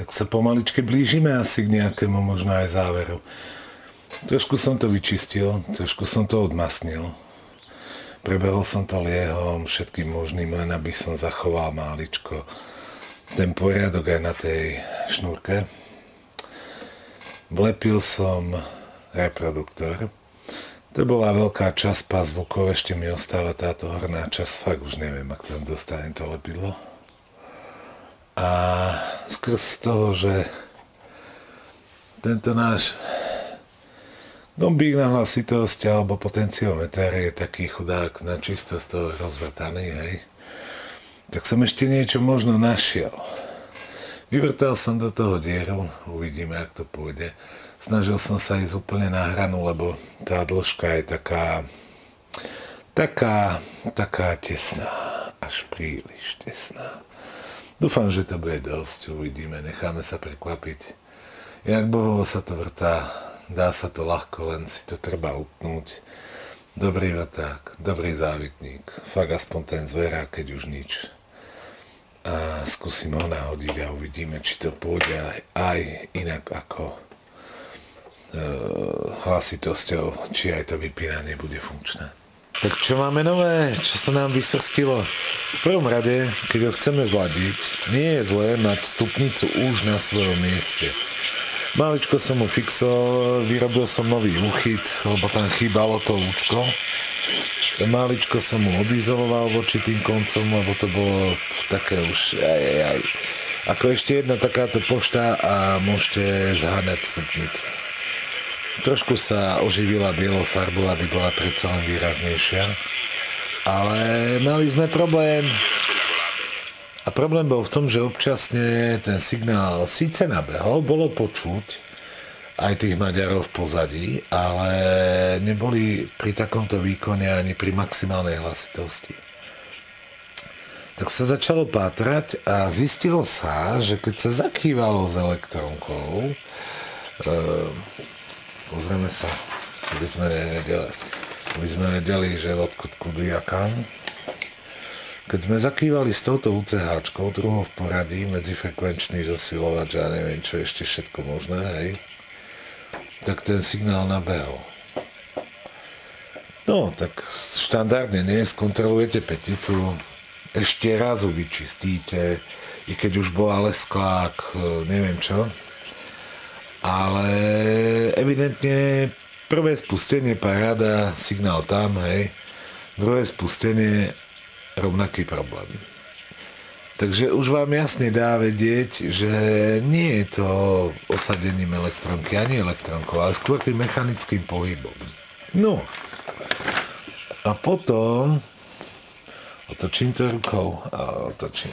tak sa pomaličke blížime asi k nejakému možno aj záveru. Trošku som to vyčistil, trošku som to odmasnil. Prebehol som to liehom, všetkým možným, len aby som zachoval máličko ten poriadok aj na tej šnúrke. Vlepil som reproduktor. To bola veľká časť pazvukov, ešte mi ostáva táto horná časť, fakt už neviem, ak tam dostanem to lepidlo. A skrz toho, že tento náš gombík na hlasitosť alebo potenciometer je taký chudák na čisto z toho rozvrtaný, hej, tak som ešte niečo možno našiel. Vyvrtal som do toho dieru, uvidíme, ak to pôjde. Snažil som sa ísť úplne na hranu, lebo tá dĺžka je taká tesná, až príliš tesná. Dúfam, že to bude dosť, uvidíme, necháme sa prekvapiť. Jak bohovo sa to vrtá, dá sa to ľahko, len si to treba upnúť. Dobrý vrták, dobrý závitník, fakt aspoň ten zverá, keď už nič. A skúsim ho nahodiť a uvidíme, či to pôjde aj inak ako hlasitosťou, či aj to vypínanie bude funkčné. Tak čo máme nové? Čo sa nám vysrstilo? V prvom rade, keď ho chceme zladiť, nie je zlé mať stupnicu už na svojom mieste. Maličko som mu fixol, vyrobil som nový úchyt, lebo tam chýbalo to účko. Maličko som mu odizoloval voči tým koncom, lebo to bolo také už ako ešte jedna takáto pošta a môžete zháňať stupnicu. Trošku sa oživila bielou farbou, aby bola predsa len výraznejšia, ale mali sme problém. A problém bol v tom, že občasne ten signál síce nabehol, bolo počuť aj tých Maďarov v pozadí, ale neboli pri takomto výkone ani pri maximálnej hlasitosti. Tak sa začalo pátrať a zistilo sa, že keď sa zakývalo s elektrónkou, pozrieme sa, aby sme nedeli, že odkud kudy a kam. Keď sme zakývali s touto UCH-čkou, druhou v poradí, medzifrekvenčný zosilovač a neviem čo ešte všetko možné, hej, tak ten signál nabehol. No, tak štandardne nie, skontrolujete peticu, ešte raz ju vyčistíte, i keď už bola lesklák, neviem čo. Ale evidentne prvé spustenie paráda, signál tam, hej, druhé spustenie rovnaký problém. Takže už vám jasne dá vedieť, že nie je to osadením elektronky, ani elektronkou, ale skôr tým mechanickým pohybom. No, a potom otočím to rukou, ale otočím.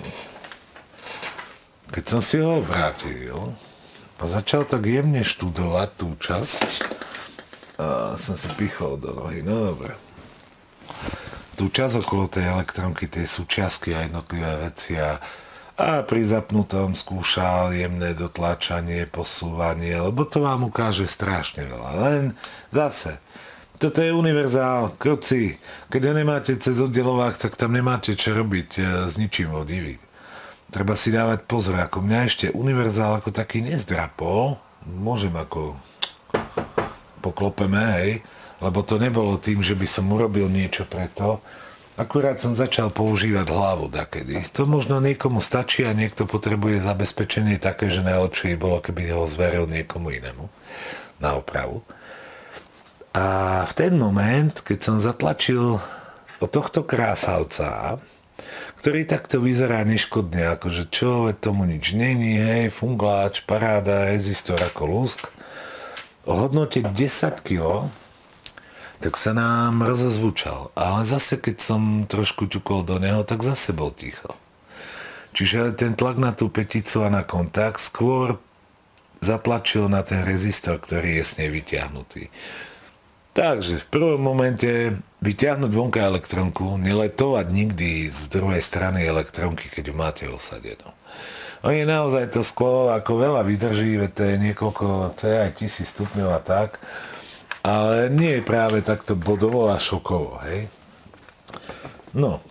Keď som si ho obrátil a začal tak jemne študovať tú časť, a som si pichol do nohy, no dobre. Tú časť okolo tej elektronky, tie súčiastky a jednotlivé veci a pri zapnutom skúšal jemné dotláčanie, posúvanie, lebo to vám ukáže strašne veľa. Len zase, toto je univerzál, kruci, keď ho nemáte cez oddelovák, tak tam nemáte čo robiť s ničím vodivým. Treba si dávať pozor, ako mňa ešte univerzál ako taký nezdrapol, môžem ako poklopeme, hej, lebo to nebolo tým, že by som urobil niečo preto, akurát som začal používať hlavu dakedy. To možno niekomu stačí a niekto potrebuje zabezpečenie také, že najlepšie bolo, keby ho zveril niekomu inému na opravu. A v ten moment, keď som zatlačil od tohto krásavca, ktorý takto vyzerá neškodne, akože čo, tomu nič není, hej, fungláč, paráda, rezistor ako lusk, o hodnote 10 kg, tak sa nám rozozvučal. Ale zase, keď som trošku ťukol do neho, tak zase bol ticho. Čiže ten tlak na tú peticu a na kontakt skôr zatlačil na ten rezistor, ktorý je s nej vyťahnutý. Takže v prvom momente vyťahnuť vonka elektronku, neletovať nikdy z druhej strany elektronky, keď ju máte osadenú. Oni naozaj to sklo ako veľa vydrží, to je niekoľko, to je aj 1000 stupňov a tak, ale nie je práve takto bodovo a šokovo, hej. No,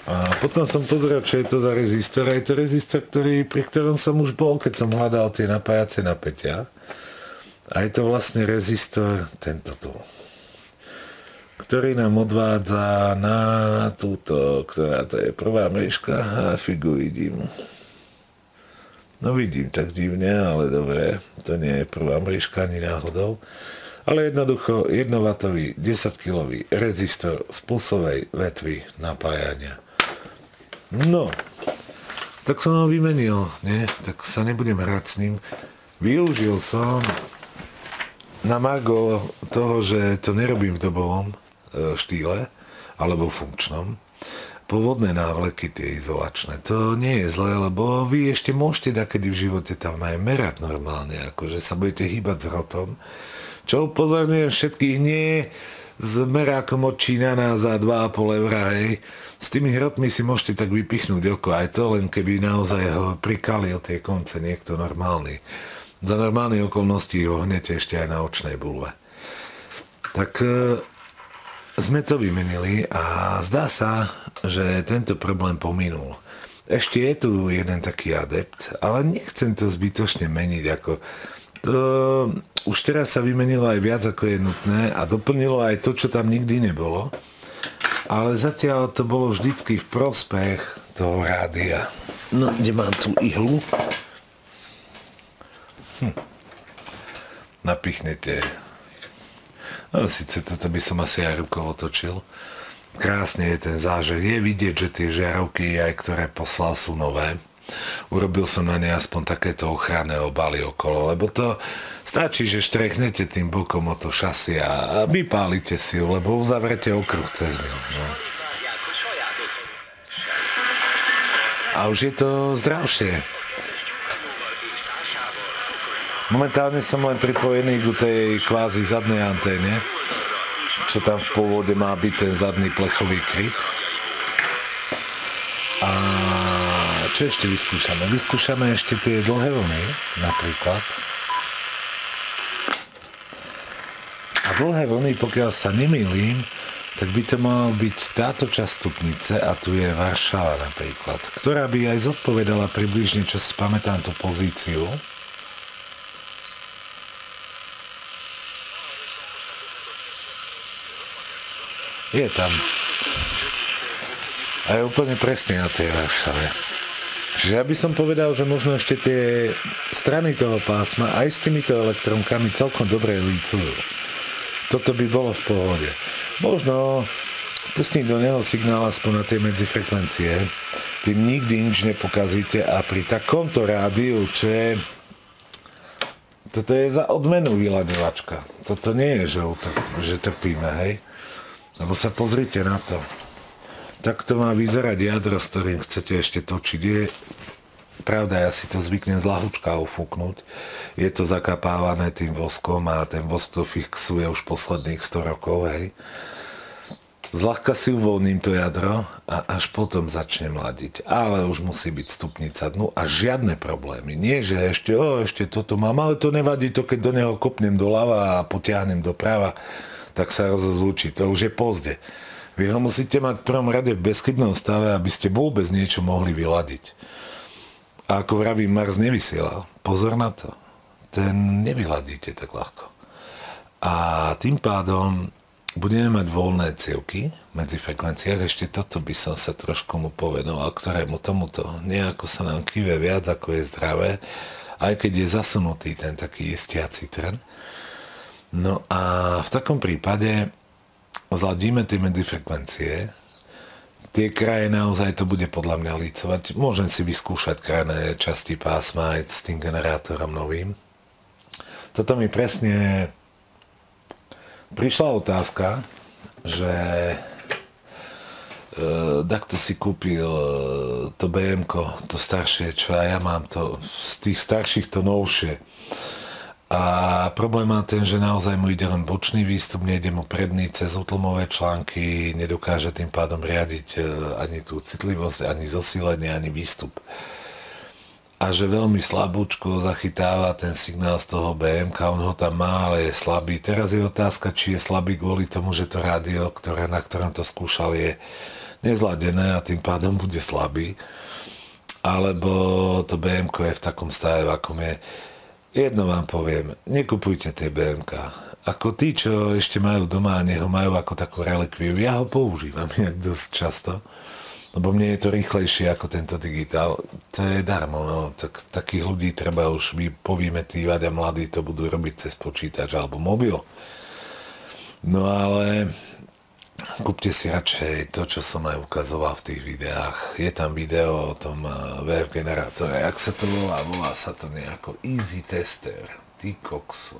A potom som pozrel, čo je to za rezistor. A je to rezistor, pri ktorom som už bol, keď som hľadal tie napájacie napätia. A je to vlastne rezistor, tento tu, ktorý nám odvádza na túto, ktorá to je prvá mriežka. A figu vidím. No vidím tak divne, ale dobre, to nie je prvá mriežka ani náhodou. Ale jednoducho 1W 10kg rezistor z plusovej vetvy napájania. No, tak som ho vymenil, nie? Tak sa nebudem hrať s ním. Využil som na margo toho, že to nerobím v dobovom štýle, alebo funkčnom, pôvodné návleky tie izolačné. To nie je zlé, lebo vy ešte môžete dakedy v živote tam aj merať normálne, akože sa budete hýbať s hrotom. Čo upozorňujem všetkých, nie s merákom od Číňana za 2,5 €, hej. S tými hrotmi si môžete tak vypichnúť oko, aj to len keby naozaj ho prikalil tie konce niekto normálny. Za normálne okolnosti ho hnete ešte aj na očnej bulve. Tak sme to vymenili a zdá sa, že tento problém pominul. Ešte je tu jeden taký adept, ale nechcem to zbytočne meniť, ako to už teraz sa vymenilo aj viac, ako je nutné a doplnilo aj to, čo tam nikdy nebolo. Ale zatiaľ to bolo vždycky v prospech toho rádia. No, kde mám tú ihlu? Napichnete. No, síce toto by som asi aj rukou otočil. Krásne je ten zážeh. Je vidieť, že tie žiarovky, aj ktoré poslal, sú nové. Urobil som na ne aspoň takéto ochranné obaly okolo, lebo to stačí, že štrechnete tým bokom o to šasie a vypálite si ju, lebo uzavrete okruh cez ňu. No. A už je to zdravšie. Momentálne som len pripojený k tej kvázi zadnej anténe, čo tam v pôvode má byť ten zadný plechový kryt. A čo ešte vyskúšame? Vyskúšame ešte tie dlhé vlny, napríklad. A dlhé vlny, pokiaľ sa nemýlim, tak by to malo byť táto časť stupnice, a tu je Varšava napríklad, ktorá by aj zodpovedala približne, čo si pamätám, tú pozíciu. Je tam. A je úplne presne na tej Varšave. Čiže ja by som povedal, že možno ešte tie strany toho pásma aj s týmito elektronkami celkom dobre lícujú. Toto by bolo v pohode. Možno pustiť do neho signál aspoň na tie medzifrekvencie. Tým nikdy nič nepokazíte a pri takomto rádiu, čo je... Toto je za odmenu vyľadovačka. Toto nie je, že trpíme, hej? Lebo sa pozrite na to. Takto má vyzerať jadro, s ktorým chcete ešte točiť. Je pravda, ja si to zvyknem z lahúčka ufúknuť. Je to zakapávané tým voskom a ten vosk to fixuje už posledných 100 rokov, hej. Zľahka si uvoľním to jadro a až potom začnem ladiť. Ale už musí byť stupnica dnu a žiadne problémy. Nie, že ešte toto mám, ale to nevadí, to keď do neho kopnem doľava a potiahnem doprava, tak sa rozozvučí. To už je pozde. Vy ho musíte mať v prvom rade v bezchybnom stave, aby ste vôbec niečo mohli vyladiť. A ako vravím, Mars nevysielal. Pozor na to. Ten nevyladíte tak ľahko. A tým pádom budeme mať voľné cievky medzi frekvenciách. Ešte toto by som sa trošku mu povenoval, ktorému tomuto nejako sa nám kýve viac, ako je zdravé, aj keď je zasunutý ten taký istiaci trn. No a v takom prípade zladíme tie medzifrekvencie. Tie kraje naozaj to bude podľa mňa lícovať. Môžem si vyskúšať krajné časti pásma aj s tým generátorom novým. Toto mi presne prišla otázka, že takto si kúpil to BM-ko, to staršie, čo aj ja mám, to z tých starších to novšie. A problém má ten, že naozaj mu ide len bočný výstup, nejde mu predný cez utlmové články, nedokáže tým pádom riadiť ani tú citlivosť, ani zosílenie, ani výstup. A že veľmi slabúčko zachytáva ten signál z toho BMK, on ho tam má, ale je slabý. Teraz je otázka, či je slabý kvôli tomu, že to rádio, na ktorom to skúšal, je nezladené a tým pádom bude slabý. Alebo to BM-ko je v takom stave, v akom je. Jedno vám poviem, nekupujte tie BM-ka. Ako tí, čo ešte majú doma a neho majú ako takú relikviu, ja ho používam inak dosť často, lebo mne je to rýchlejšie ako tento digitál. To je darmo, no. Takých ľudí treba už povymetívať a mladí to budú robiť cez počítač alebo mobil. No ale kúpte si radšej to, čo som aj ukazoval v tých videách. Je tam video o tom VF generátore. Jak sa to volá? Volá sa to nejako Easy Tester. Ty kokso.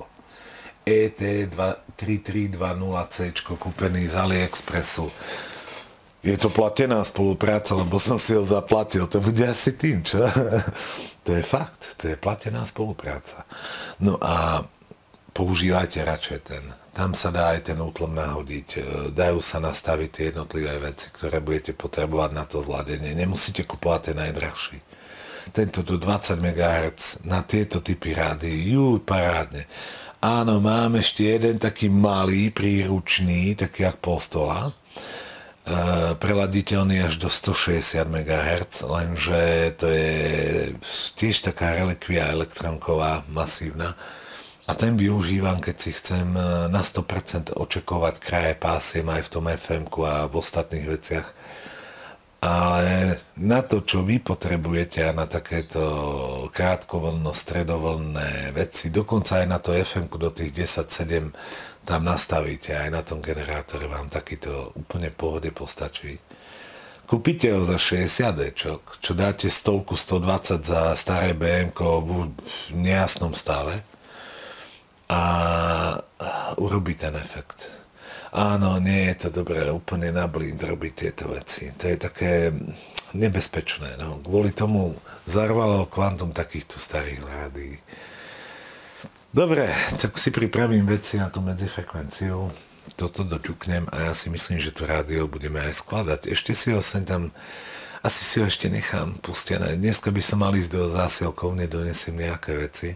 ET3320C kúpený z AliExpressu. Je to platená spolupráca, lebo som si ho zaplatil. To bude asi tým, čo? To je fakt. To je platená spolupráca. No a používajte radšej ten. Tam sa dá aj ten útlom nahodiť. Dajú sa nastaviť tie jednotlivé veci, ktoré budete potrebovať na to zladenie. Nemusíte kupovať ten najdrahší. Tento do 20 MHz na tieto typy rádií. Parádne. Áno, mám ešte jeden taký malý, príručný, taký jak pol stola. Preladiteľný až do 160 MHz, lenže to je tiež taká relikvia elektronková, masívna. A ten využívam, keď si chcem na 100% očakovať kraje pásiem aj v tom FM-ku a v ostatných veciach. Ale na to, čo vy potrebujete a na takéto krátkovlno, stredovlné veci, dokonca aj na to FM-ku do tých 10.7 tam nastavíte, aj na tom generátore vám takýto úplne pohode postačí. Kúpite ho za 60 čo dáte 100, 120 za staré BM-ko v nejasnom stave a urobí ten efekt. Áno, nie je to dobré úplne na blind robiť tieto veci. To je také nebezpečné. No. Kvôli tomu zarvalo kvantum takýchto starých rádií. Dobre, tak si pripravím veci na tú medzifrekvenciu. Toto doťuknem a ja si myslím, že to rádio budeme aj skladať. Ešte si ho sem tam, asi si ho ešte nechám pustené. Dneska by som mal ísť do zásielkovne, donesiem nejaké veci.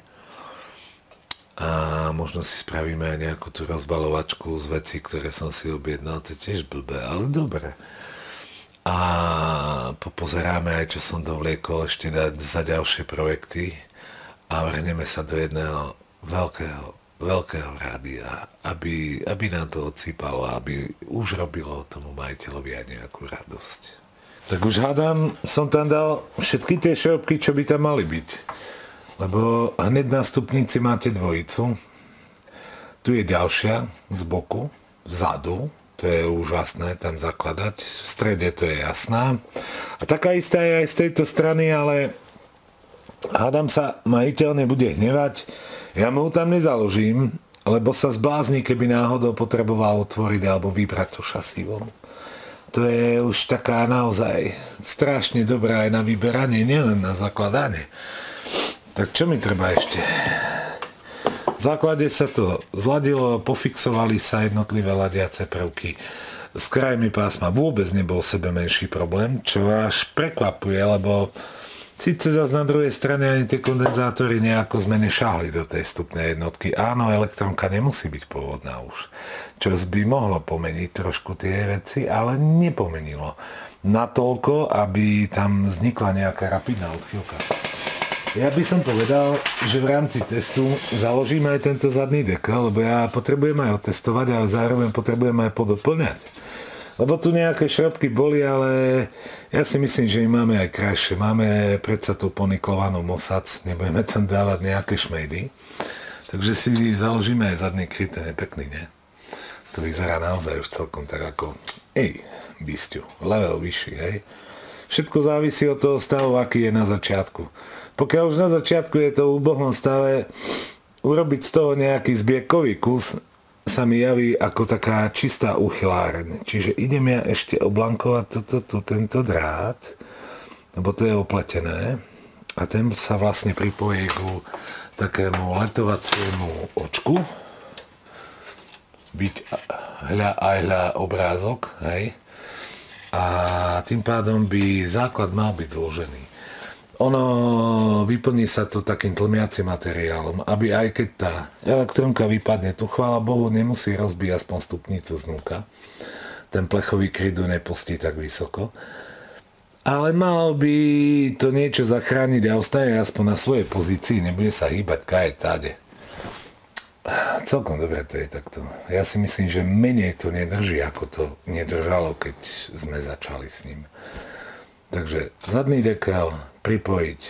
A možno si spravíme aj nejakú tú rozbalovačku z vecí, ktoré som si objednal. To je tiež blbé, ale dobre. A popozeráme aj, čo som dovliekol ešte dať za ďalšie projekty a vrhneme sa do jedného veľkého rádia, aby nám to odsýpalo, aby už robilo tomu majiteľovi aj nejakú radosť. Tak už hádam, som tam dal všetky tie šrobky, čo by tam mali byť. Lebo hneď na stupnici máte dvojicu. Tu je ďalšia z boku, vzadu. To je úžasné tam zakladať. V strede to je jasná. A taká istá je aj z tejto strany, ale hádam sa, majiteľ nebude hnevať. Ja mu tam nezaložím, lebo sa zblázni, keby náhodou potreboval otvoriť alebo vybrať to šasí von. To je už taká naozaj strašne dobrá aj na vyberanie, nielen na zakladanie. Tak čo mi treba ešte? V základe sa to zladilo, pofixovali sa jednotlivé ladiace prvky. S krajmi pásma vôbec nebol sebe menší problém, čo až prekvapuje, lebo síce zase na druhej strane ani tie kondenzátory nejako sme nešahli do tej vstupnej jednotky. Áno, elektronka nemusí byť pôvodná už, čo by mohlo pomeniť trošku tie veci, ale nepomenilo. Natoľko, aby tam vznikla nejaká rapidná odchýlka. Ja by som povedal, že v rámci testu založíme aj tento zadný dekel, lebo ja potrebujem aj otestovať, ale zároveň potrebujem aj podoplňať. Lebo tu nejaké šrobky boli, ale ja si myslím, že im máme aj krajšie. Máme predsa tú poniklovanú Mosac, nebudeme tam dávať nejaké šmejdy. Takže si založíme aj zadný kryt, ten je pekný, nie? To vyzerá naozaj už celkom tak ako, bisťu, level vyšší, hej? Všetko závisí od toho stavu, aký je na začiatku. Pokiaľ už na začiatku je to v úbohom stave, urobiť z toho nejaký zbiekový kus sa mi javí ako taká čistá uchyláreň. Čiže idem ja ešte oblankovať tento drát, lebo to je opletené a ten sa vlastne pripojí ku takému letovaciemu očku. Byť hľa obrázok, hej. A tým pádom by základ mal byť zložený. Ono vyplní sa to takým tlmiacim materiálom, aby aj keď tá elektronka vypadne, tu chvála Bohu nemusí rozbíjať aspoň stupnicu znúka. ten plechový krydu nepustí tak vysoko. Ale malo by to niečo zachrániť a ostane aspoň na svojej pozícii, nebude sa hýbať kaje táde. Celkom dobre to je takto. Ja si myslím, že menej to nedrží, ako to nedržalo, keď sme začali s ním. Takže zadný dekel pripojiť,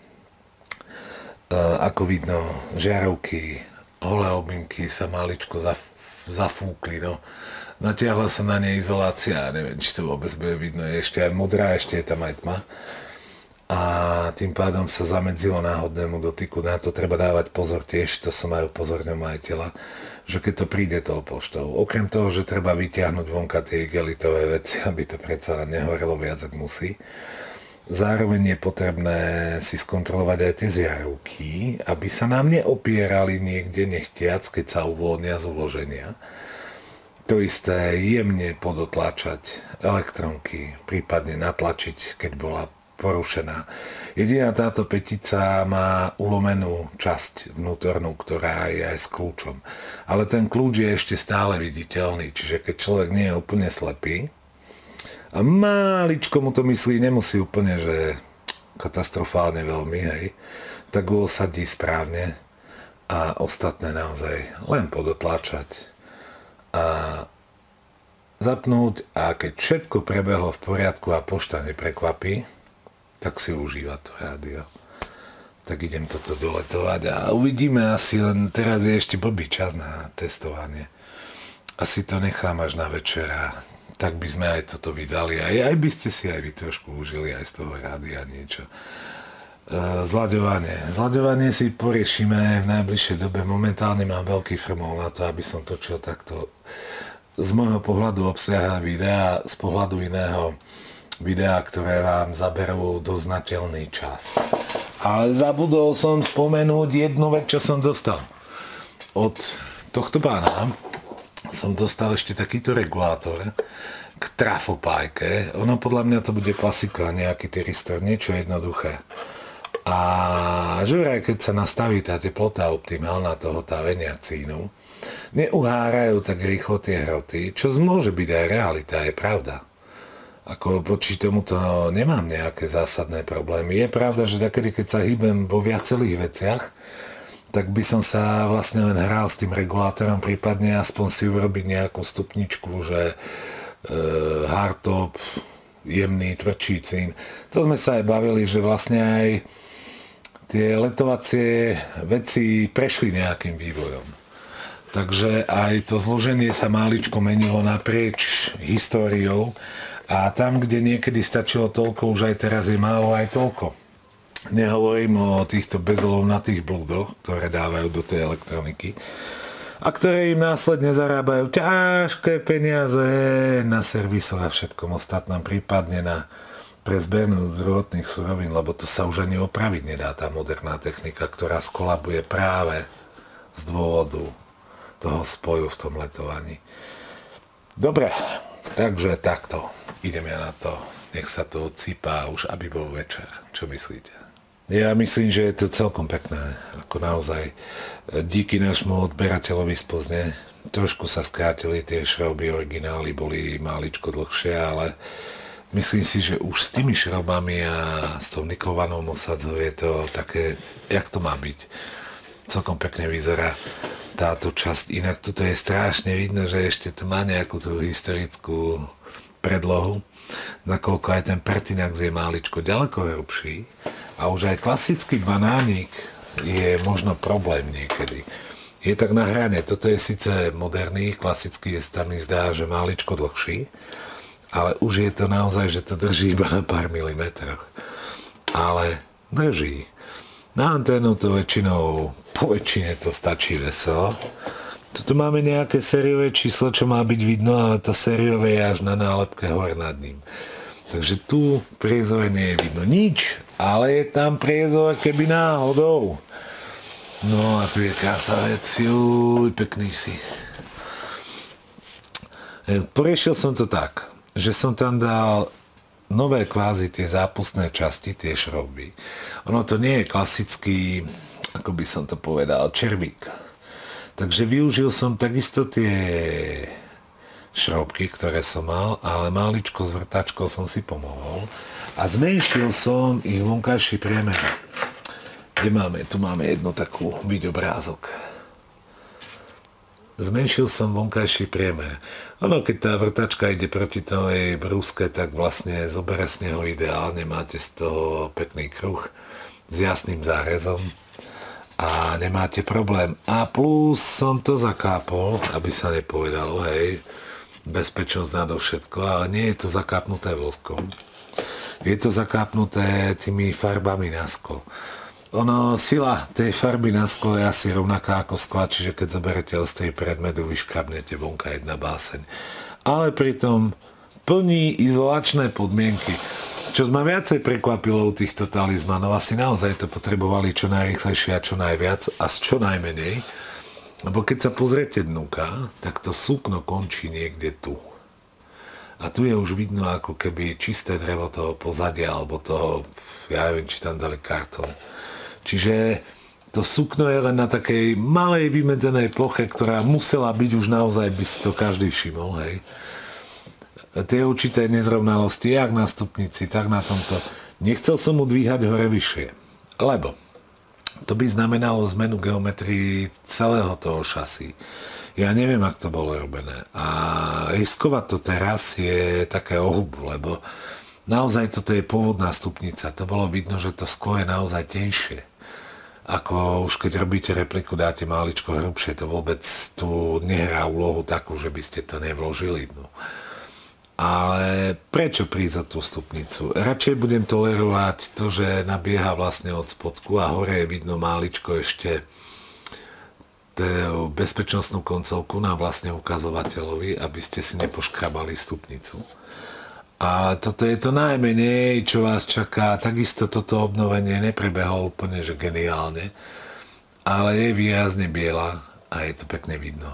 ako vidno, žiarovky, holé objímky sa maličko zafúkli, no. Natiahla sa na nej izolácia, neviem, či to vôbec bude vidno, je ešte aj modrá, ešte je tam aj tma. A tým pádom sa zamedzilo náhodnému dotyku. Na to treba dávať pozor tiež, to sa majú pozorného majiteľa, že keď to príde tou poštou. Okrem toho, že treba vyťahnuť vonka tie igelitové veci, aby to predsa nehorelo viac, ak musí. Zároveň je potrebné si skontrolovať aj tie zjarovky, aby sa nám neopierali niekde nechtiac, keď sa uvoľnia z uloženia. To isté jemne podotláčať elektronky, prípadne natlačiť, keď bola porušená. Jediná táto petica má ulomenú časť vnútornú, ktorá je aj s kľúčom. Ale ten kľúč je ešte stále viditeľný, čiže keď človek nie je úplne slepý a máličko mu to myslí, nemusí úplne, že katastrofálne veľmi, hej, tak ho osadí správne a ostatné naozaj len podotláčať a zapnúť a keď všetko prebehlo v poriadku a pošta neprekvapí, tak si užíva to rádio. Tak idem toto doletovať a uvidíme, asi len teraz je ešte blbý čas na testovanie. Asi to nechám až na večer a tak by sme aj toto vydali. Aj by ste si aj vy trošku užili aj z toho rádia niečo. Zľaďovanie si poriešime v najbližšej dobe. Momentálne mám veľký frmol na to, aby som točil takto z môjho pohľadu obsiahle videa, z pohľadu iného videa, ktoré vám zaberú doznateľný čas. Ale zabudol som spomenúť jednu vec, čo som dostal. Od tohto pána som dostal ešte takýto regulátor k trafopájke. Ono podľa mňa to bude klasika, nejaký tyristor, niečo jednoduché. A že vraj, keď sa nastaví tá teplota optimálna toho távenia cínu, neuhárajú tak rýchlo tie hroty, čo môže byť aj realita, je pravda. Ako voči tomuto nemám nejaké zásadné problémy. Je pravda, že takedy, keď sa hýbem vo viacerých veciach, tak by som sa vlastne len hral s tým regulátorom, prípadne aspoň si urobiť nejakú stupničku, že hardtop, jemný, tvrdší cín. To sme sa aj bavili, že vlastne aj tie letovacie veci prešli nejakým vývojom. Takže aj to zloženie sa máličko menilo naprieč históriou a tam, kde niekedy stačilo toľko, už aj teraz je málo aj toľko. Nehovorím o týchto bezolovnatých blúdoch, ktoré dávajú do tej elektroniky a ktoré im následne zarábajú ťažké peniaze na servisoch a všetkom ostatnom, prípadne na pre zbernú zdravotných surovín, lebo to sa už ani opraviť nedá, tá moderná technika, ktorá skolabuje práve z dôvodu toho spoju v tom letovaní. Dobre, takže takto. Idem ja na to. Nech sa to odsýpa už, aby bol večer. Čo myslíte? Ja myslím, že je to celkom pekné. Ako naozaj díky nášmu odberateľovi z Plzne trošku sa skrátili tie šrouby, originály boli máličko dlhšie, ale myslím si, že už s tými šroubami a s tou niklovanou osadzou je to také, jak to má byť. Celkom pekne vyzerá táto časť. Inak tuto je strašne vidno, že ešte to má nejakú tú historickú predlohu, nakoľko aj ten Pertinax je máličko ďaleko hrubší a už aj klasický banánik je možno problém niekedy. Je tak na hrane. Toto je síce moderný, klasický je tam mi zdá, že máličko dlhší, ale už je to naozaj, že to drží iba na pár milimetroch. Ale drží. Na anténu to väčšinou, po väčšine to stačí veselo. Tuto máme nejaké sériové číslo, čo má byť vidno, ale to sériové je až na nálepke hore nad ním. Takže tu priezore nie je vidno nič, ale je tam priezor keby náhodou. No a tu je krásavec, juj, pekný si. Poriešil som to tak, že som tam dal nové kvázi tie zápustné časti, tie šrouby. Ono to nie je klasický, ako by som to povedal, červík. Takže využil som takisto tie šroubky, ktoré som mal, ale maličko s vrtačkou som si pomohol a zmenšil som ich vonkajší priemer. Kde máme? Tu máme jednu takú videobrázok. Zmenšil som vonkajší priemer. Ono, keď tá vrtačka ide proti tej brúske, tak vlastne zobere z neho ideálne. Máte z toho pekný kruh s jasným zárezom a nemáte problém. A plus som to zakápol, aby sa nepovedalo, hej, bezpečnosť nadovšetko, ale nie je to zakápnuté voskom. Je to zakápnuté tými farbami na sklo. Ono, sila tej farby na sklo je asi rovnaká ako skla, čiže keď zoberete ostrý predmet, vyškrabnete vonka jedna báseň. Ale pritom plní izolačné podmienky. Čo ma viacej prekvapilo u týchto talizmanov, asi naozaj to potrebovali čo najrýchlejšie a čo najviac a z čo najmenej. Lebo keď sa pozriete dnuka, tak to sukno končí niekde tu. A tu je už vidno ako keby čisté drevo toho pozadia, alebo toho, ja neviem, či tam dali kartón. Čiže to sukno je len na takej malej vymedzenej ploche, ktorá musela byť už naozaj, by si to každý všimol, hej. Tie určité nezrovnalosti, jak na stupnici, tak na tomto. Nechcel som mu dvíhať hore vyššie, lebo to by znamenalo zmenu geometrii celého toho šasí. Ja neviem, ak to bolo robené. A riskovať to teraz je také ohubu, lebo naozaj toto je pôvodná stupnica. To bolo vidno, že to sklo je naozaj tenšie. Ako už keď robíte repliku, dáte maličko hrubšie, to vôbec tu nehrá úlohu takú, že by ste to nevložili. No. Ale prečo prísť o tú stupnicu? Radšej budem tolerovať to, že nabieha vlastne od spodku a hore je vidno máličko ešte bezpečnostnú koncovku na vlastne ukazovateľovi, aby ste si nepoškrabali stupnicu. Ale toto je to najmenej, čo vás čaká. Takisto toto obnovenie neprebehlo úplne, že geniálne, ale je výrazne biela a je to pekne vidno.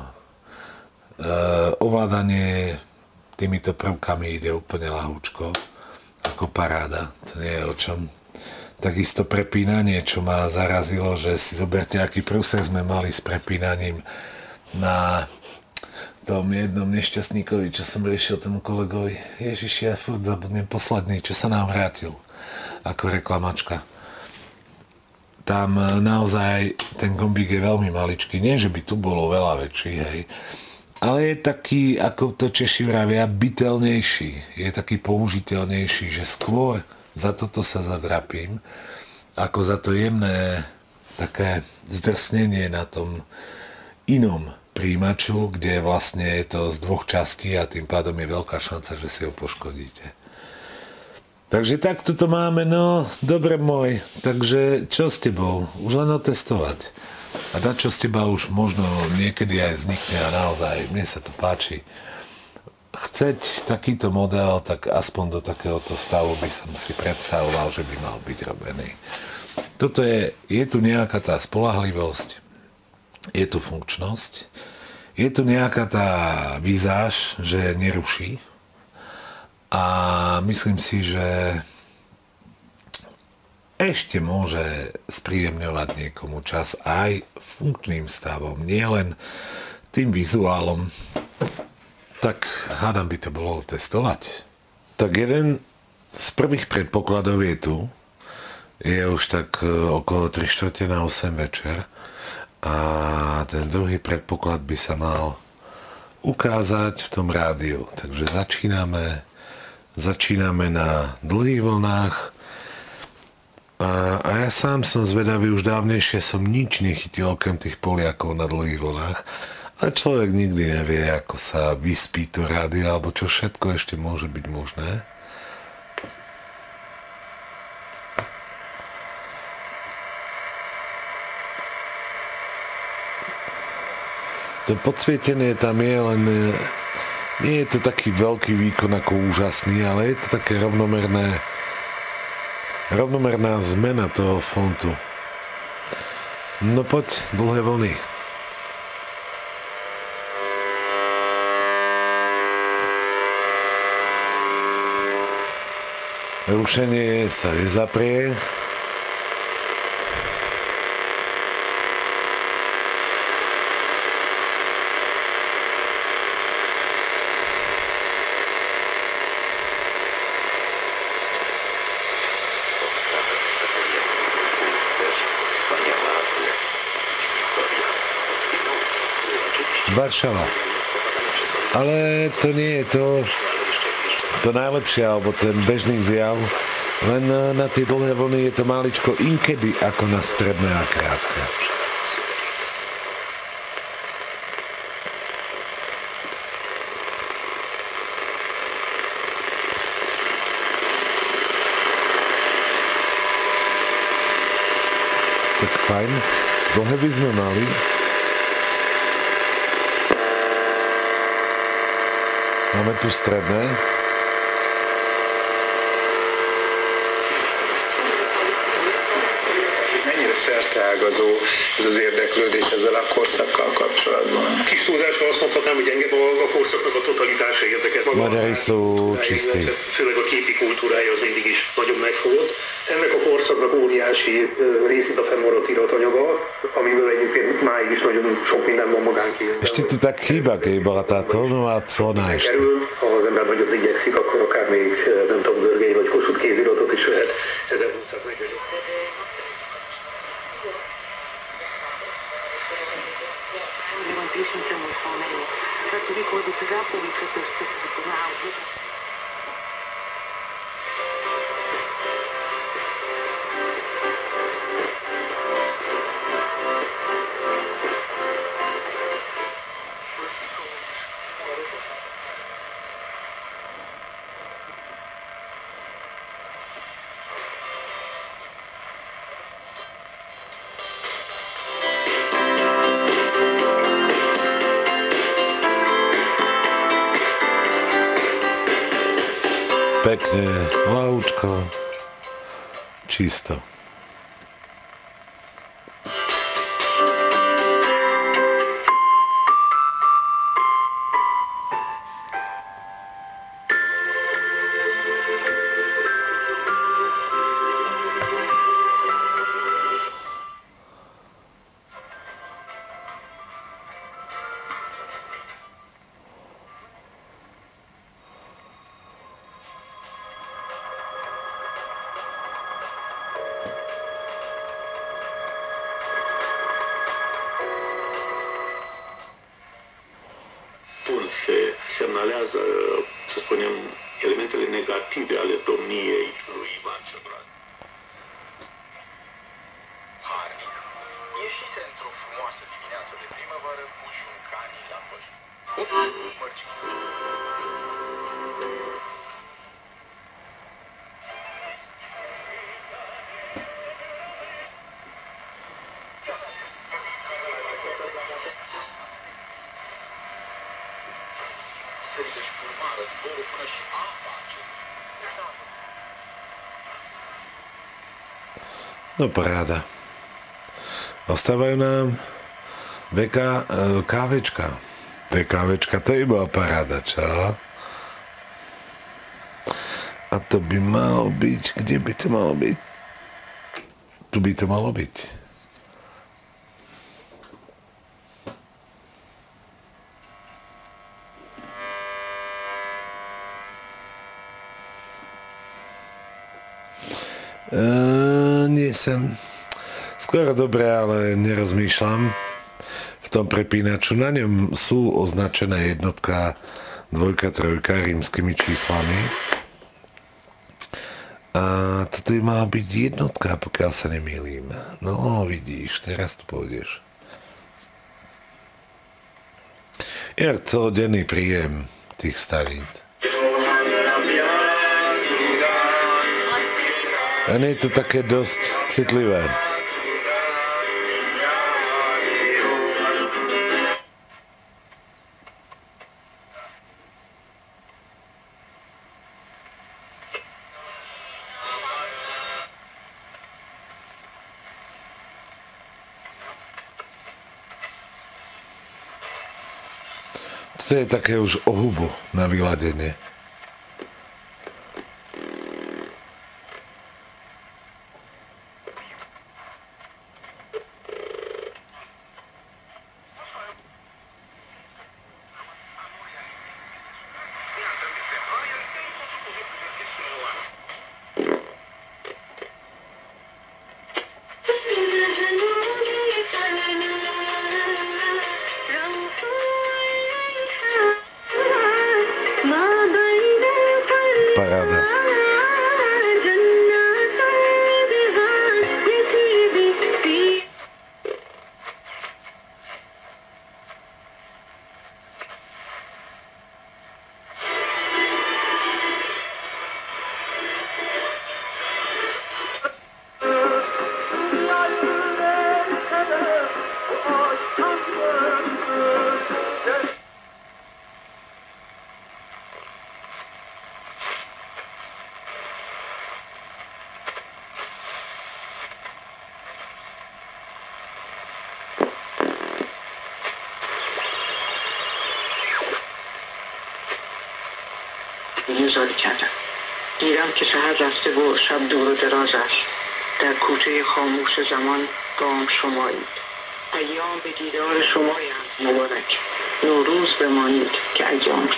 Ovládanie týmito prvkami ide úplne ľahúčko, ako paráda, to nie je o čom. Takisto prepínanie, čo ma zarazilo, že si zoberte, aký prúser sme mali s prepínaním na tom jednom nešťastníkovi, čo som riešil tomu kolegovi. Ježiši, ja furt zabudnem posledný, čo sa nám vrátil ako reklamačka. Tam naozaj ten gombík je veľmi maličký. Nie, že by tu bolo veľa väčší, hej. Ale je taký, ako to Češi vravia, bytelnejší. Je taký použiteľnejší, že skôr za toto sa zadrapím, ako za to jemné také zdrsnenie na tom inom príjimaču, kde vlastne je to z dvoch častí a tým pádom je veľká šanca, že si ho poškodíte. Takže takto to máme, no dobre môj, takže čo s tebou? Už len otestovať. A dať čo z teba už možno niekedy aj vznikne a naozaj, mne sa to páči. Chceť takýto model, tak aspoň do takéhoto stavu by som si predstavoval, že by mal byť robený. Toto je tu nejaká tá spoľahlivosť, je tu funkčnosť, je tu nejaká tá vizáž, že neruší a myslím si, že ešte môže spríjemňovať niekomu čas aj funkčným stavom, nielen tým vizuálom. Tak hádam by to bolo testovať. Tak jeden z prvých predpokladov je tu, je už tak okolo 7:45 večer. A ten druhý predpoklad by sa mal ukázať v tom rádiu. Takže začíname na dlhých vlnách. A ja sám som zvedavý, už dávnejšie som nič nechytil okrem tých Poliakov na dlhých vlnách. A človek nikdy nevie, ako sa vyspí to rádio, alebo čo všetko ešte môže byť možné. To podsvietenie tam je, len nie je to taký veľký výkon ako úžasný, ale je to také rovnomerná zmena toho fontu. No poď, dlhé vlny. Rušenie sa nezaprie. Varšava. Ale to nie je to najlepšie, alebo ten bežný zjav. Len na tie dlhé vlny je to maličko inkedy ako na stredné a krátke. Tak fajn, dlhé by sme mali. Máme tu stredné. Mennyire szerteágazó ez az érdeklődés ezzel a korszakkal kapcsolatban? Kis túlzásra azt mondhatnám, hogy engem a korszaknak a totalitása érdekelt. Magyari sú čistí. Főleg a képi kultúrája az mindig is nagyon megfogott. Ennek a korszaknak óriási részét a fennmaradt iratanyaga, amiből egyébként máig is nagyon sok minden van magánkézben. Ešte ti tak chýba, keď bola tá tónová clona ešte. Ha az ember nagyon igyekszik, akkor akár még nem tudom, Görgei vagy Kossuth kéziratot is lehet 1240. Pekne, ľahúčko, čisto. Se semnalează, să spunem, elementele negative ale domniei lui Ivan Cioran. Harnic ieșise într-o frumoasă dimineață de primăvară cu șuncanii la păș. Sările-și urmară zborul până și apa aceea. No paráda. Ostávajú nám kávečka. Kávečka, to je bola paráda, čo? A to by malo byť, kde by to malo byť? Tu by to malo byť. Nie som skoro dobre, ale nerozmýšľam v tom prepínaču. Na ňom sú označené jednotka, dvojka, trojka rímskymi číslami. A toto by mala byť jednotka, pokiaľ sa nemýlim. No, vidíš, teraz tu pôjdeš. Jak celodenný príjem tých staníc. A nie je to také dosť citlivé. Toto je také už ohubo na vyladenie. دیدم که شهر رفته و شب دور و دراز است. در کوچه خاموش زمان گام شمایید. ایام به دیدار شمایند مبارک. نوروز بمانید که ایام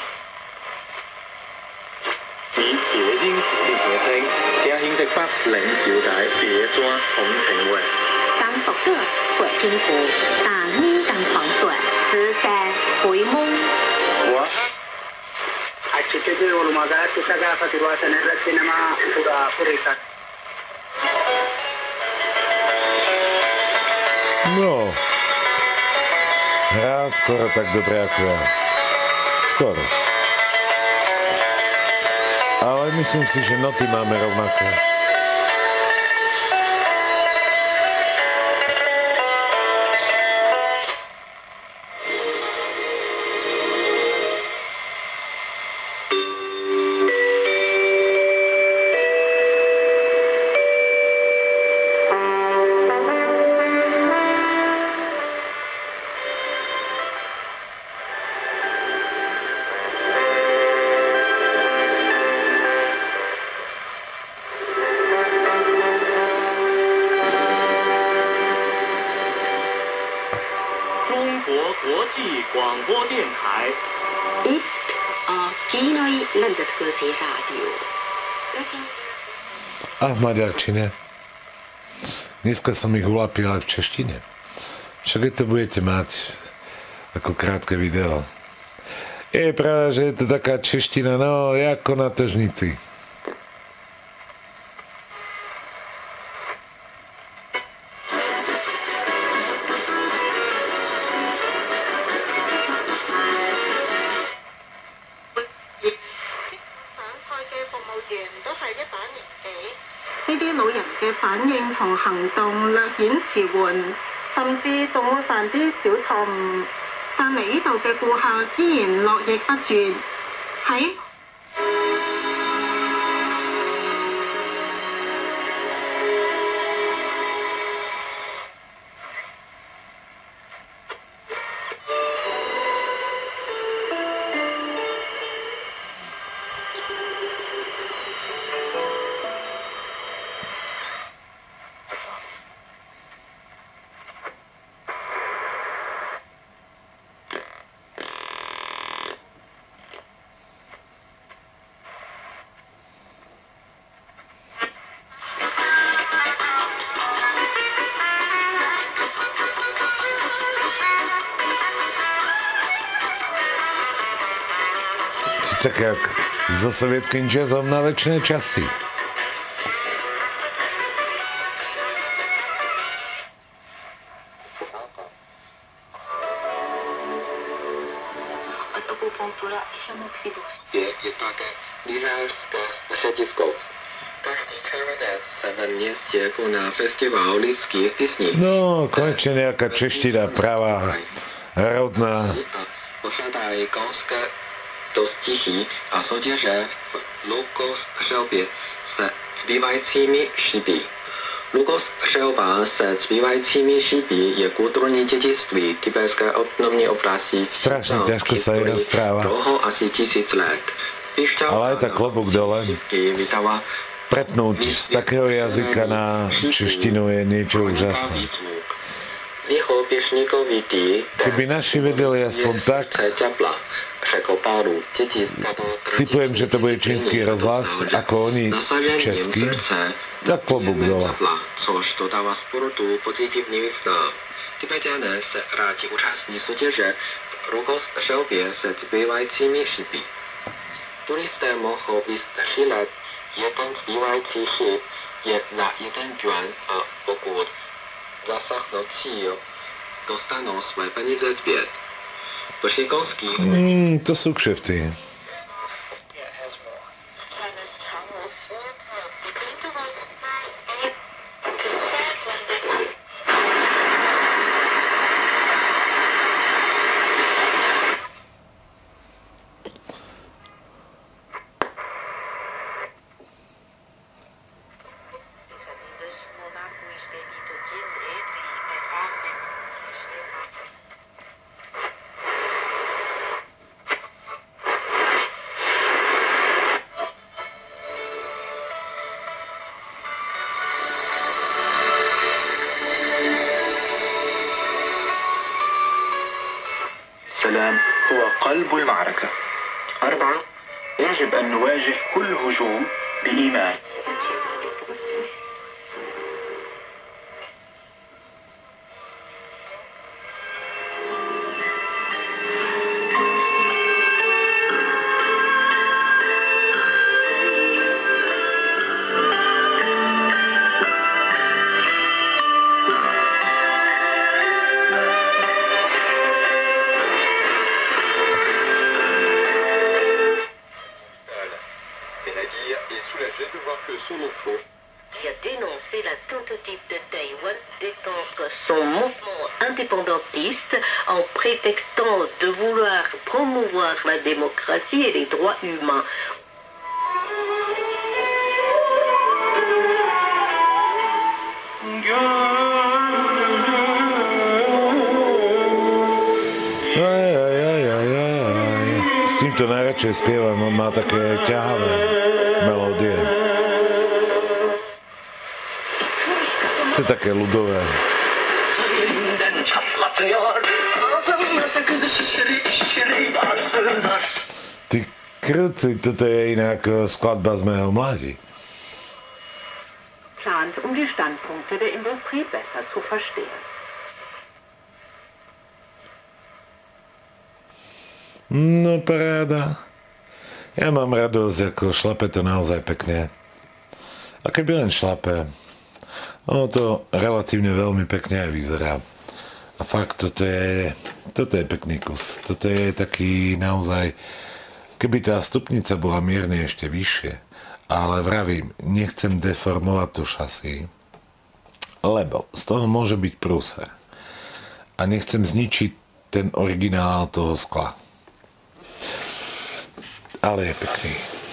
以结晶鼓励學聲，家兄的筆領小弟別抓同情味。 當讀得會經過，但呢等房對，是在回夢。 achitti walumaa galatti isa gaafate baasan irratti nama fuudhaa furiisan. No, hrá skoro tak dobre ako ja. Skoro. Ale myslím si, že noty máme rovnaké. A v maďarčine. Dneska som ich ulapil aj v češtine. Však keď to budete mať ako krátke video. Je pravda, že je to taká čeština, no, ako na tržnici. 同行動略顯遲緩，甚至仲會犯啲小錯誤，但嚟呢度嘅顧客依然絡繹不絕。喺 Tak jak so sovietským jazzom na večné časy. Je také lyžařské středisko. Každý červenec se ve městě koná festival lidských písní. No, konečne nejaká čeština pravá, rodná. Pořádají konské dostihy a soutěže v lukostřelbě se zbývajícími šípy. Lukostřelba se zbývajícími šípy je kulturní dědictví tibetské autonomní oblasti. Strašne ťažko sa jej rozpráva. Dlouho asi 1000 let. Ale aj tak klobúk dole. Prepnúť z takého jazyka na češtinu je niečo úžasné. Keby naši vedeli aspoň tak, typujem, že to bude čínsky rozhlas, ako oni český, tak klobúk dole. Což dodává sportu pozitivní význam. Tibetané se rádi účastní soutěže v lukostřelbě se zbývajícími šípy. Turisté mohou vystřílet jeden zbývající šíp je na jeden yuan a pokud zasáhnou cíl, dostanou své peníze zpět. To sú kšefty. السلام هو قلب المعركة. 4. يجب أن نواجه كل هجوم بإيمان. Il a dénoncé la tentative de Taïwan d'étendre son mouvement indépendantiste en prétextant de vouloir promouvoir la démocratie et les droits humains. S týmto najradšej spievam, on má také ťahavé melódie. To je také ľudové. Ty krúci, toto je inak skladba z mého mladí. Plant, die Standpunkte der Industrie besser zu verstehen. No paráda. Ja mám radosť, ako šlape to naozaj pekne. A keby len šlape, ono to relatívne veľmi pekne aj vyzerá. A fakt, toto je pekný kus. Toto je taký naozaj, keby tá stupnica bola mierne ešte vyššie, ale vravím, nechcem deformovať to šasy, lebo z toho môže byť prúser. A nechcem zničiť ten originál toho skla. Ale je pekný.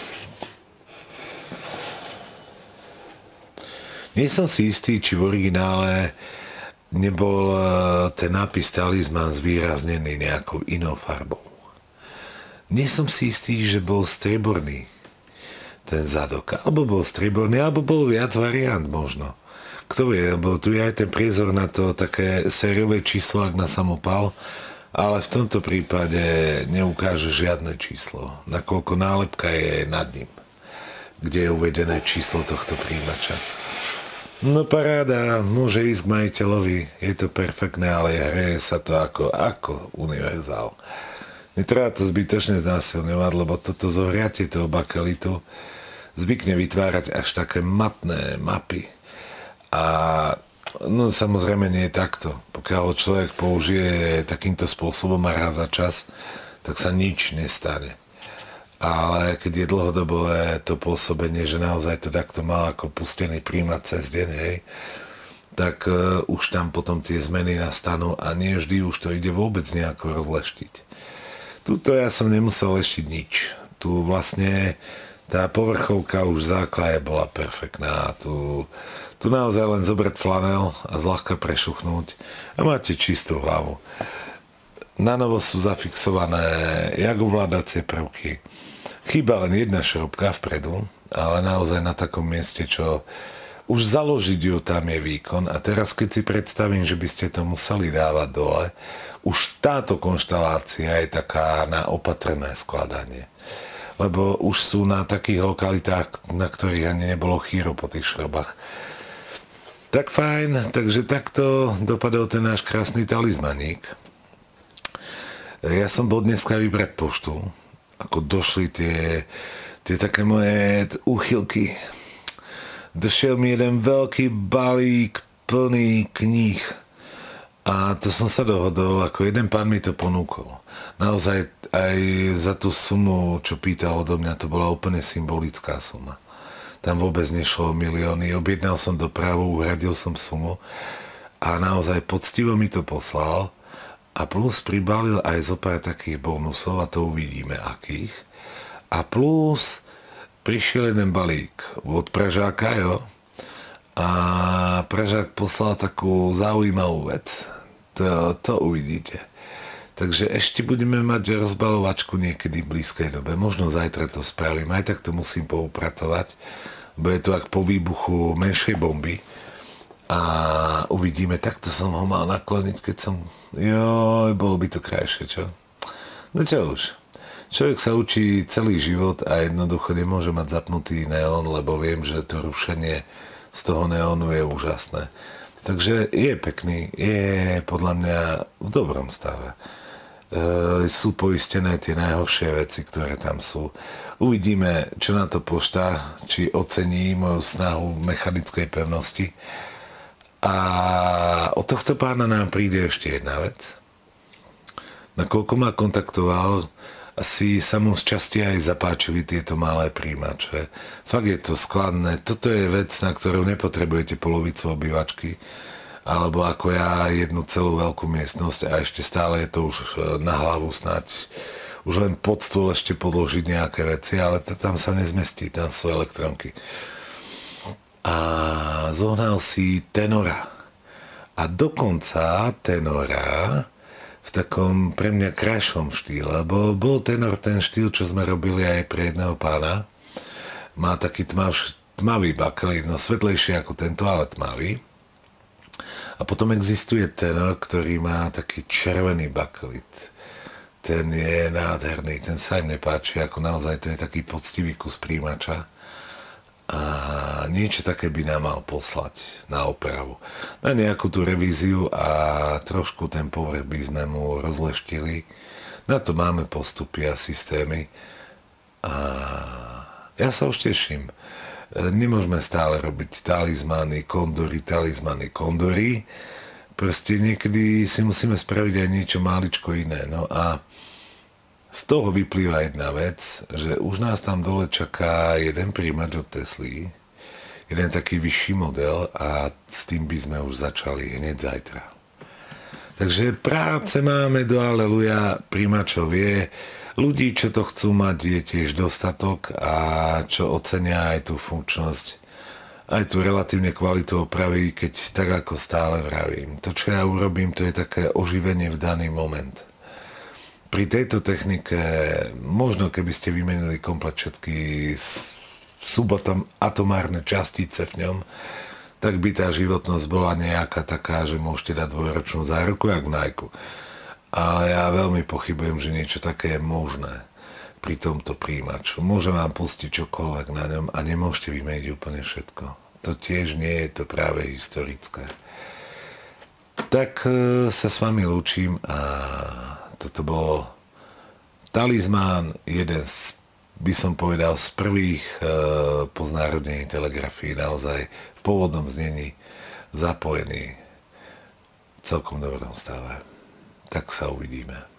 Nie som si istý, či v originále nebol ten nápis Talizman zvýraznený nejakou inou farbou. Nie som si istý, že bol strieborný ten zadok. Alebo bol strieborný, alebo bol viac variant možno. Kto vie, lebo tu je aj ten priezor na to také sériové číslo, ak na samopal, ale v tomto prípade neukáže žiadne číslo, nakoľko nálepka je nad ním, kde je uvedené číslo tohto príjimača. No paráda, môže ísť k majiteľovi, je to perfektné, ale hreje sa to ako univerzál. Netreba to zbytočne znásilňovať, lebo toto zohriatie toho bakelitu zvykne vytvárať až také matné mapy. A no samozrejme nie je takto. Pokiaľ človek použije takýmto spôsobom a raz za čas, tak sa nič nestane. Ale keď je dlhodobé to pôsobenie, že naozaj to takto mal ako pustený príjmať cez deň, hej, tak už tam potom tie zmeny nastanú a nie vždy už to ide vôbec nejako rozleštiť. Tuto ja som nemusel leštiť nič. Tu vlastne tá povrchovka už v základe bola perfektná. Tu naozaj len zobrať flanel a zľahka prešuchnúť a máte čistú hlavu. Na novo sú zafixované jak ovládacie prvky. Chýba len jedna šrobka vpredu, ale naozaj na takom mieste, čo už založiť ju tam je výkon. A teraz keď si predstavím, že by ste to museli dávať dole, už táto konštalácia je taká na opatrné skladanie. Lebo už sú na takých lokalitách, na ktorých ani nebolo chýro po tých šrobách. Tak fajn, takže takto dopadol ten náš krásny talizmaník. Ja som bol dneska vybrať poštu, ako došli tie také moje úchylky. Došiel mi jeden veľký balík plný kníh a to som sa dohodol, ako jeden pán mi to ponúkol. Naozaj aj za tú sumu, čo pýtal odo mňa, to bola úplne symbolická suma. Tam vôbec nešlo o milióny, objednal som dopravu, uhradil som sumu a naozaj poctivo mi to poslal a plus pribalil aj zo pár takých bonusov a to uvidíme akých. A plus prišiel jeden balík od Pražáka, jo, a Pražák poslal takú zaujímavú vec. To uvidíte. Takže ešte budeme mať rozbalovačku niekedy v blízkej dobe. Možno zajtra to spravím, aj tak to musím poupratovať. Bude to ako po výbuchu menšej bomby. A uvidíme, takto som ho mal nakloniť, keď som... Joj, bolo by to krajšie, čo? No čo už. Človek sa učí celý život a jednoducho nemôže mať zapnutý neón, lebo viem, že to rušenie z toho neónu je úžasné. Takže je pekný, je podľa mňa v dobrom stave. Sú poistené tie najhoršie veci, ktoré tam sú. Uvidíme, čo na to pošta, či ocení moju snahu mechanickej pevnosti. A od tohto pána nám príde ešte jedna vec. Nakoľko ma kontaktoval, asi sa mu z časti aj zapáčili tieto malé príjimače. Fakt je to skladné. Toto je vec, na ktorú nepotrebujete polovicu obývačky, alebo ako ja jednu celú veľkú miestnosť a ešte stále je to už na hlavu snáď. Už len pod stôl ešte podložiť nejaké veci, ale tam sa nezmestí, tam sú elektronky. A zohnal si tenora. A dokonca tenora v takom pre mňa krajšom štýle, lebo bol tenor ten štýl, čo sme robili aj pre jedného pána. Má taký tmavý bakelit, no svetlejší ako tento, ale tmavý. A potom existuje tenor, ktorý má taký červený bakelit. Ten je nádherný, ten sa im nepáči, ako naozaj to je taký poctivý kus príjimača. A niečo také by nám mal poslať na opravu. Na nejakú tú revíziu a trošku ten povrch by sme mu rozleštili. Na to máme postupy a systémy. A ja sa už teším. Nemôžeme stále robiť talizmany, kondory. Proste niekedy si musíme spraviť aj niečo máličko iné. No a z toho vyplýva jedna vec, že už nás tam dole čaká jeden príjimač od Tesly, jeden taký vyšší model a s tým by sme už začali hneď zajtra. Takže práce máme do aleluja, príjimačov je, ľudí, čo to chcú mať, je tiež dostatok a čo ocenia aj tú funkčnosť, aj tú relatívne kvalitu opravy, keď tak ako stále vravím. To, čo ja urobím, to je také oživenie v daný moment. Pri tejto technike, možno keby ste vymenili komplet všetky subatomárne častice v ňom, tak by tá životnosť bola nejaká taká, že môžete dať dvojročnú záruku, jak v Nike. Ale ja veľmi pochybujem, že niečo také je možné pri tomto príjimaču. Môžem vám pustiť čokoľvek na ňom a nemôžete vymeniť úplne všetko. To tiež nie je to práve historické. Tak sa s vami lúčim a toto bol talizmán, jeden z, by som povedal, z prvých po znárodnení telegrafii, naozaj v pôvodnom znení zapojený v celkom dobrom stave. Tak sa uvidíme.